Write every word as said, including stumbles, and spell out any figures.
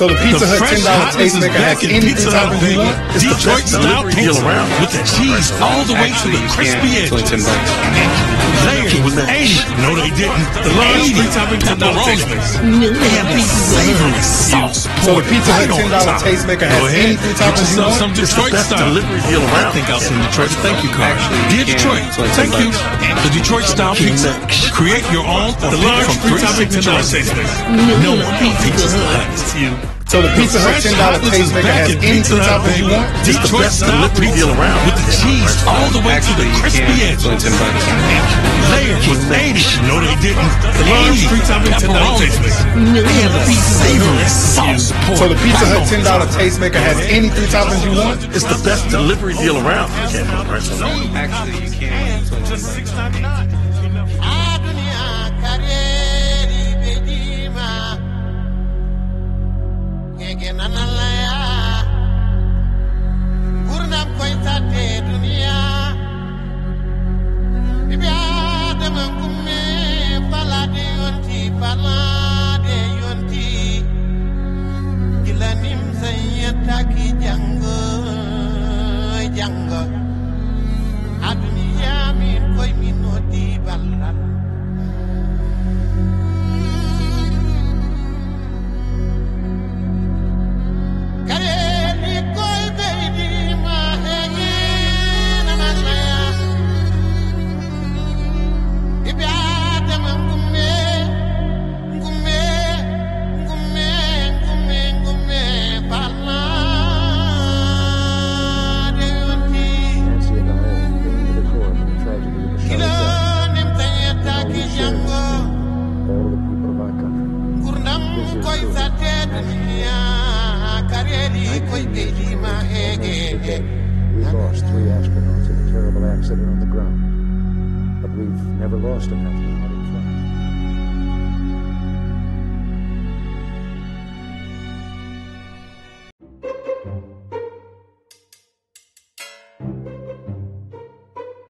So the Pizza Hut ten dollar tastemaker has any three toppings you want. It's the Detroit style pizza around with the cheese all the way to the crispy edges. Layers with eighty. No, they didn't. The large three topping ten dollar tastemaker. They have the savory sauce. So the Pizza Hut ten dollar tastemaker has any three toppings you want. Some Detroit style delivery deal around. I think I'll send Detroit a thank you card. Dear Detroit, thank you. The Detroit style pizza. Create your own or pick from three topping ten dollar tastemaker. No one beat Pizza Hut. So the Pizza Hut ten dollar tastemaker has any three toppings you want. It's the best delivery deal around with the cheese all the way to the crispy edges. Layers with eighty. No, they didn't. The large three topping ten dollar tastemaker. They have the savory sauce. So the Pizza Hut ten dollar tastemaker has any three toppings you want. It's the best delivery deal around. Actually, you can't. Just six ninety-nine. We lost three astronauts in a terrible accident on the ground, but we've never lost enough now